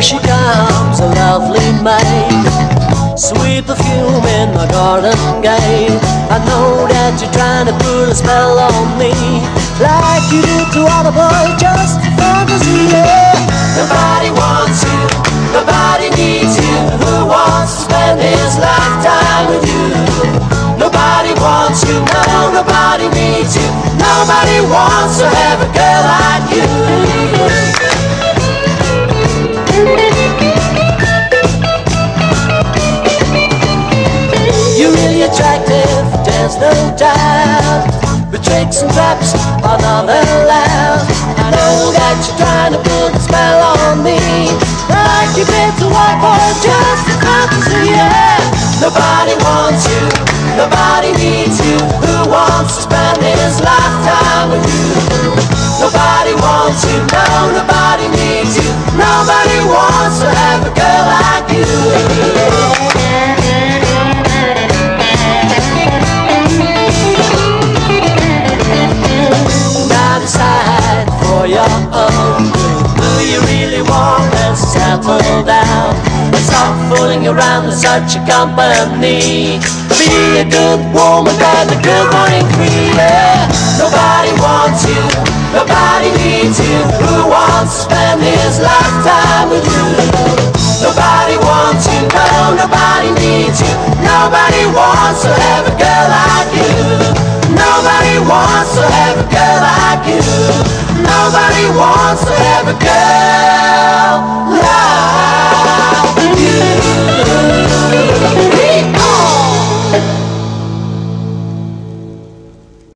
she comes, a lovely maid, sweet perfume in my garden gate. I know that you're trying to put a spell on me, like you do to all the boys, just a fantasy, yeah. Nobody wants you, nobody needs you. Who wants to spend his lifetime with you? Nobody wants you, no, nobody needs you. Nobody wants to have a girl like you. You're really attractive, there's no doubt, but tricks and traps are not allowed. I know that you're trying to put a spell on me, like you did to white boy, just a fantasy, yeah. Nobody wants you, nobody needs you. Who wants to spend his lifetime with you? Nobody wants you, no, nobody needs you. Nobody wants to have a girl like you. Now decide for your own good. Do you really want to settle down? Stop fooling around with such a company. Be a good woman and a good morning queen, yeah. Nobody wants you, nobody needs you. Who wants to spend his lifetime with you? Nobody wants you, no, nobody needs you. Nobody wants to have a girl like you. Nobody wants to have a girl like you. Nobody wants to have a girl like you.